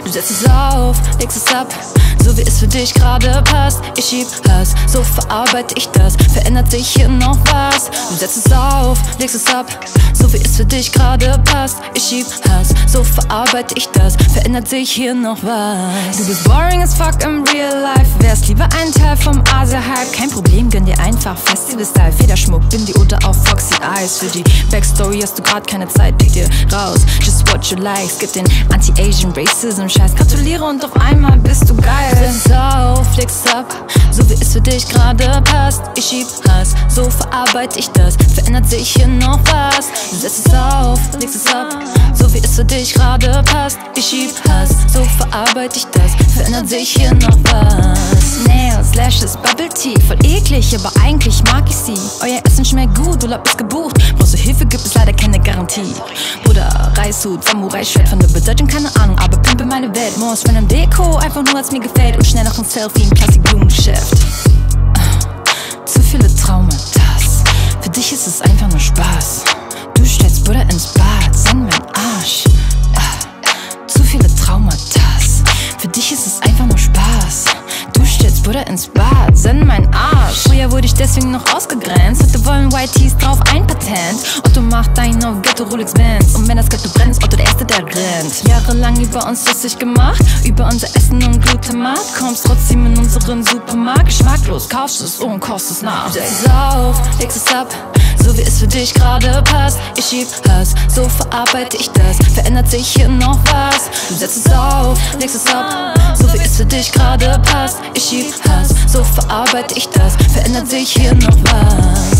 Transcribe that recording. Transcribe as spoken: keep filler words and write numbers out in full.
Du setzt es auf, legst es ab, so wie es für dich gerade passt. Ich schieb Hass, so verarbeite ich das. Verändert sich hier noch was? Du setzt es auf, legst es ab, so wie es für dich gerade passt. Ich schieb Hass, so verarbeite ich das. Verändert sich hier noch was? Du bist boring as fuck im Real Life. Wärst lieber ein Teil vom Asia-Hype. Kein Problem, gönn dir einfach Festival-Style. Federschmuck, Bindi oder auch Foxy Eyes. Für die Backstory hast du grad keine Zeit, pick dir raus. Just what you like, skip den Anti-Asian Racism-Scheiß. Gratuliere und auf einmal bist du geil. Setz es auf, legst es ab, so wie es für dich gerade passt. Ich schieb Hass, so verarbeite ich das. Verändert sich hier noch was? Du setzt es auf, legst es ab, so wie es für dich gerade passt. Ich schieb Hass, so verarbeite ich das. Verändert sich hier noch was? Nails, Lashes, Bubble Tea, voll eklig, aber eigentlich mag ich sie. Euer Essen schmeckt gut, Urlaub ist gebucht. Brauchst du Hilfe, gibt es leider keine Garantie. Bruder, Reishut, Samurai-Schwert, von der Bedeutung keine Ahnung, aber pimpe meine Welt. Most von einem Deko, einfach nur als mir gefällt. Und schnell noch ein Selfie im Plastikblumengeschäft. Zu viele Traumata, für dich ist es einfach nur Spaß. Du stellst Butter ins Bad, send mein Arsch. Zu viele Traumata, für dich ist es einfach nur Spaß. Du stellst Butter ins Bad, send mein Arsch. Früher wurde ich deswegen noch ausgegrenzt. Heute wollen White Tees drauf ein Patent. Otto macht dein auf Ghetto Rolex Benz. Und wenn das Ghetto brennt, ist Otto der Erste, der rennt. Jahrelang über uns lustig gemacht, über unser Essen und Glutamat. Kommst trotzdem in unseren Supermarkt. Geschmacklos, kaufst es und kostest es nach. Du setzt es auf, legst es ab, so wie es für dich gerade passt. Ich schieb Hass, so verarbeite ich das. Verändert sich hier noch was? Du setzt es auf, legst es ab, so wie es für dich gerade passt. Ich schieb Hass, so verarbeite ich das. Verändert sich hier noch was?